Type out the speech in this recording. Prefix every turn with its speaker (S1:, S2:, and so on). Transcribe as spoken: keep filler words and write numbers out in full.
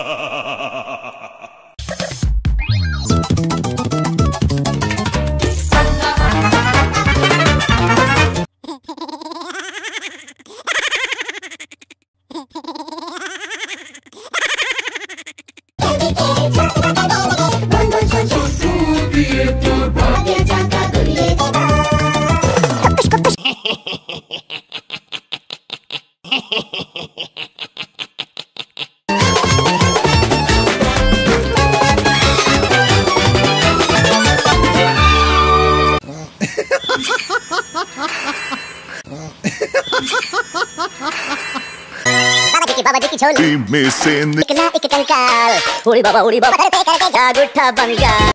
S1: बाबा जी की झोली में से निकला एक कंकाल। उड़ी बाबा उड़ी बाबा करते करते जाग उठा बंगाल।